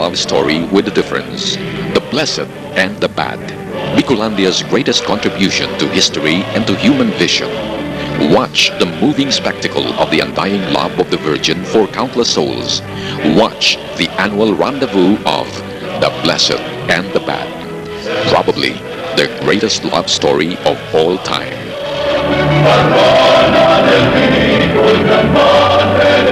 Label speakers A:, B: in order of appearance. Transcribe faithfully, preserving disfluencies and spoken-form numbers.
A: love story with a difference. The Blessed and the Bad. Bicolandia's greatest contribution to history and to human vision. Watch the moving spectacle of the undying love of the Virgin for countless souls. Watch the annual rendezvous of The Blessed and the Bad. Probably the greatest love story of all time.